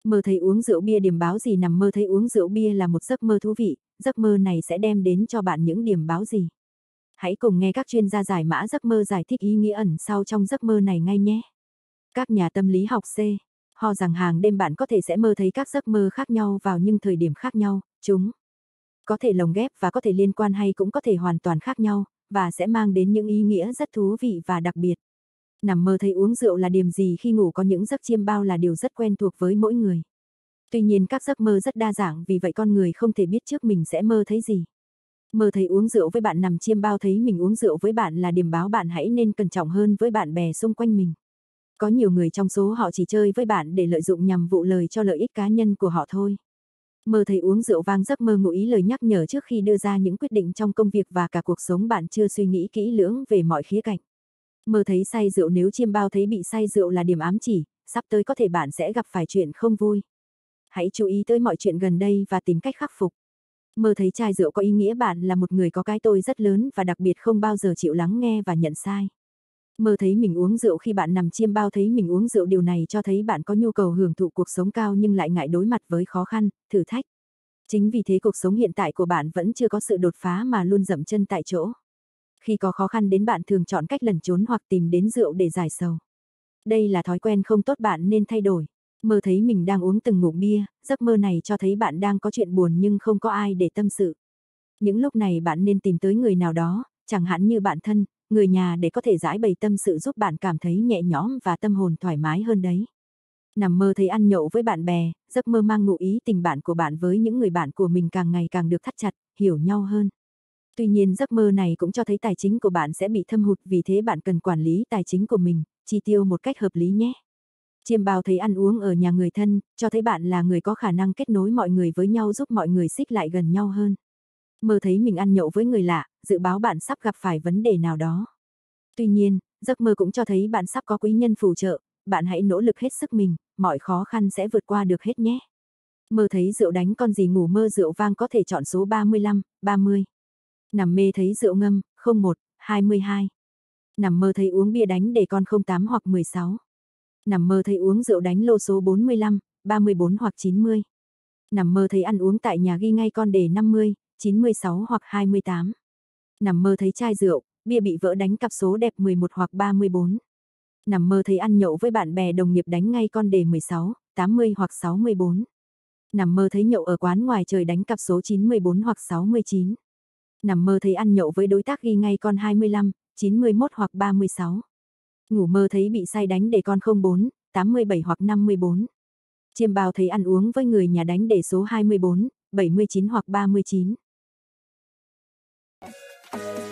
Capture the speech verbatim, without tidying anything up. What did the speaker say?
Mơ thấy uống rượu bia điểm báo gì? Nằm mơ thấy uống rượu bia là một giấc mơ thú vị, giấc mơ này sẽ đem đến cho bạn những điểm báo gì? Hãy cùng nghe các chuyên gia giải mã giấc mơ giải thích ý nghĩa ẩn sau trong giấc mơ này ngay nhé. Các nhà tâm lý học C. Ho rằng hàng đêm bạn có thể sẽ mơ thấy các giấc mơ khác nhau vào những thời điểm khác nhau, chúng có thể lồng ghép và có thể liên quan hay cũng có thể hoàn toàn khác nhau, và sẽ mang đến những ý nghĩa rất thú vị và đặc biệt. Nằm mơ thấy uống rượu là điểm gì khi ngủ? Có những giấc chiêm bao là điều rất quen thuộc với mỗi người. Tuy nhiên các giấc mơ rất đa dạng, vì vậy con người không thể biết trước mình sẽ mơ thấy gì. Mơ thấy uống rượu với bạn. Nằm chiêm bao thấy mình uống rượu với bạn là điểm báo bạn hãy nên cẩn trọng hơn với bạn bè xung quanh mình. Có nhiều người trong số họ chỉ chơi với bạn để lợi dụng nhằm vụ lời cho lợi ích cá nhân của họ thôi. Mơ thấy uống rượu vang. Giấc mơ ngụ ý lời nhắc nhở trước khi đưa ra những quyết định trong công việc và cả cuộc sống, bạn chưa suy nghĩ kỹ lưỡng về mọi khía cạnh. Mơ thấy say rượu. Nếu chiêm bao thấy bị say rượu là điểm ám chỉ, sắp tới có thể bạn sẽ gặp phải chuyện không vui. Hãy chú ý tới mọi chuyện gần đây và tìm cách khắc phục. Mơ thấy chai rượu có ý nghĩa bạn là một người có cái tôi rất lớn và đặc biệt, không bao giờ chịu lắng nghe và nhận sai. Mơ thấy mình uống rượu. Khi bạn nằm chiêm bao thấy mình uống rượu, điều này cho thấy bạn có nhu cầu hưởng thụ cuộc sống cao nhưng lại ngại đối mặt với khó khăn, thử thách. Chính vì thế cuộc sống hiện tại của bạn vẫn chưa có sự đột phá mà luôn dậm chân tại chỗ. Khi có khó khăn đến, bạn thường chọn cách lẩn trốn hoặc tìm đến rượu để giải sầu. Đây là thói quen không tốt, bạn nên thay đổi. Mơ thấy mình đang uống từng ngụm bia, giấc mơ này cho thấy bạn đang có chuyện buồn nhưng không có ai để tâm sự. Những lúc này bạn nên tìm tới người nào đó, chẳng hạn như bạn thân, người nhà, để có thể giải bày tâm sự, giúp bạn cảm thấy nhẹ nhõm và tâm hồn thoải mái hơn đấy. Nằm mơ thấy ăn nhậu với bạn bè, giấc mơ mang ngụ ý tình bạn của bạn với những người bạn của mình càng ngày càng được thắt chặt, hiểu nhau hơn. Tuy nhiên giấc mơ này cũng cho thấy tài chính của bạn sẽ bị thâm hụt, vì thế bạn cần quản lý tài chính của mình, chi tiêu một cách hợp lý nhé. Chiêm bao thấy ăn uống ở nhà người thân, cho thấy bạn là người có khả năng kết nối mọi người với nhau, giúp mọi người xích lại gần nhau hơn. Mơ thấy mình ăn nhậu với người lạ, dự báo bạn sắp gặp phải vấn đề nào đó. Tuy nhiên, giấc mơ cũng cho thấy bạn sắp có quý nhân phù trợ, bạn hãy nỗ lực hết sức mình, mọi khó khăn sẽ vượt qua được hết nhé. Mơ thấy rượu đánh con gì? Ngủ mơ rượu vang có thể chọn số ba mươi lăm, ba mươi. Nằm mê thấy rượu ngâm, không một, hai mươi hai. Nằm mơ thấy uống bia đánh đề con không tám hoặc mười sáu. Nằm mơ thấy uống rượu đánh lô số bốn mươi lăm, ba mươi bốn hoặc chín mươi. Nằm mơ thấy ăn uống tại nhà ghi ngay con đề năm mươi, chín mươi sáu hoặc hai mươi tám. Nằm mơ thấy chai rượu, bia bị vỡ đánh cặp số đẹp mười một hoặc ba mươi bốn. Nằm mơ thấy ăn nhậu với bạn bè đồng nghiệp đánh ngay con đề mười sáu, tám mươi hoặc sáu mươi bốn. Nằm mơ thấy nhậu ở quán ngoài trời đánh cặp số chín mươi bốn hoặc sáu mươi chín. Nằm mơ thấy ăn nhậu với đối tác ghi ngay con hai mươi lăm, chín mươi mốt hoặc ba mươi sáu. Ngủ mơ thấy bị say đánh đề con không bốn, tám mươi bảy hoặc năm mươi bốn. Chiêm bao thấy ăn uống với người nhà đánh đề số hai mươi bốn, bảy mươi chín hoặc ba mươi chín.